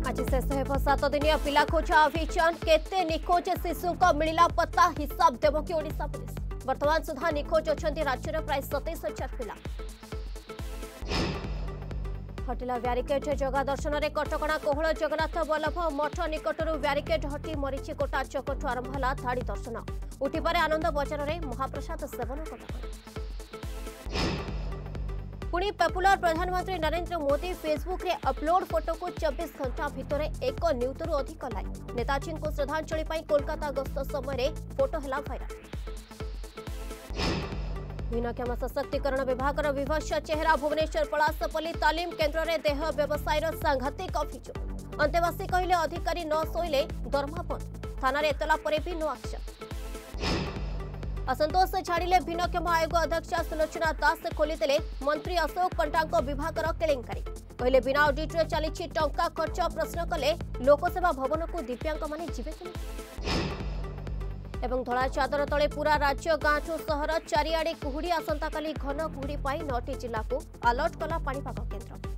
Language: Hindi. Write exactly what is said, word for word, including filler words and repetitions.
आज शेष हो सात दिनिया पिला खोजा अभियान केते निखोज शिशु को मिला पत्ता हिसाब देव कि ओडिशा पुलिस वर्तमान सुधा निखोज अच्छा राज्यर प्राय सतैश हजार पिला हटिला ब्यारिकेड जगह दर्शन में कटकणा कोहल जगन्नाथ बल्लभ मठ निकटर ब्यारिकेड हटी मरीची कोटा चकठू आरंभ है धाड़ी दर्शन उठिपारे आनंद बजार में महाप्रसाद सेवन कटकणा पुणी पॉपुलर प्रधानमंत्री नरेंद्र मोदी फेसबुक रे अपलोड फोटो को चौबीस घंटा भितर एक न्यूज रु अधिक लाइक नेताजी को श्रद्धांजलि कोलकाता गस्त समय फोटो है भाइराल भिन्नक्षम सशक्तिकरण विभाग विभत्स चेहरा भुवनेश्वर पलासपल्ली तालीम केन्द्र में देह व्यवसाय सांघातिक अभियोग अंतेवासी कहले अधिकारी न शोइले दरमा बंद थाना एतला पर भी नो एक्शन असंतोष छाड़िले भिन्नक्षम आयोग अध्यक्षा सुलोचना दास खोलीदेले मंत्री अशोक पंडा विभाग केलेंकारी कहले बिना ऑडिट रे चली टंका खर्च प्रश्न कले लोकसेवा भवन को दिव्यांग माने जीवे एवं धड़ा चादर तले पूरा राज्य गांठू सहर चारिआडे कुहुड़ी आसंता काली घन कुहुड़ी पाई नौटी जिला को अलर्ट कला पाणीपाग केन्द्र।